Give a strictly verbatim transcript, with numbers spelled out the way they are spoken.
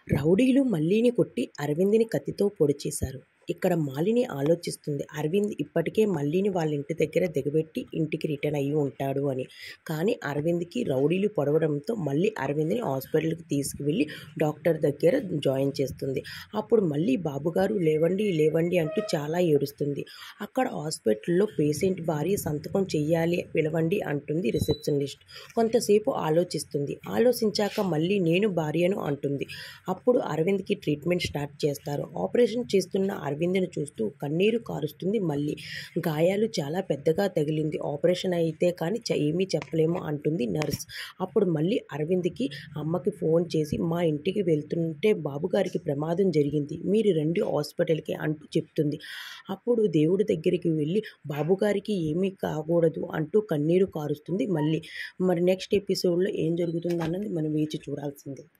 రౌడీలు మల్లిని కొట్టి అరవింద్ని కత్తితో పొడిచేశారు. ఇక్కడ మాలిని ఆలోచిస్తుంది అరవింద్ ఇప్పటికే మల్లిని వాళ్ళ ఇంటి దగ్గర దిగబెట్టి ఇంటికి రిటర్న్ అయ్యి ఉంటాడు అని. కానీ అరవింద్కి రౌడీలు పొడవడంతో మళ్ళీ అరవింద్ని హాస్పిటల్కి తీసుకువెళ్ళి డాక్టర్ దగ్గర జాయిన్ చేస్తుంది. అప్పుడు మళ్ళీ బాబుగారు లేవండి లేవండి అంటూ చాలా ఏడుస్తుంది. అక్కడ హాస్పిటల్లో పేషెంట్ భార్య సంతకం చెయ్యాలి పిలవండి అంటుంది రిసెప్షనిస్ట్. కొంతసేపు ఆలోచిస్తుంది. ఆలోచించాక మళ్ళీ నేను భార్యను అంటుంది. అప్పుడు అరవింద్కి ట్రీట్మెంట్ స్టార్ట్ చేస్తారు. ఆపరేషన్ చేస్తున్న అరవింద్ని చూస్తూ కన్నీరు కారుస్తుంది మళ్ళీ. గాయాలు చాలా పెద్దగా తగిలింది. ఆపరేషన్ అయితే కానీ ఏమీ చెప్పలేము అంటుంది నర్స్. అప్పుడు మళ్ళీ అరవింద్కి అమ్మకి ఫోన్ చేసి మా ఇంటికి వెళ్తుంటే బాబుగారికి ప్రమాదం జరిగింది, మీరు రండి హాస్పిటల్కి అంటూ చెప్తుంది. అప్పుడు దేవుడి దగ్గరికి వెళ్ళి బాబుగారికి ఏమీ కాకూడదు అంటూ కన్నీరు కారుస్తుంది మళ్ళీ. మరి నెక్స్ట్ ఎపిసోడ్లో ఏం జరుగుతుంది అన్నది మనం వేచి చూడాల్సిందే.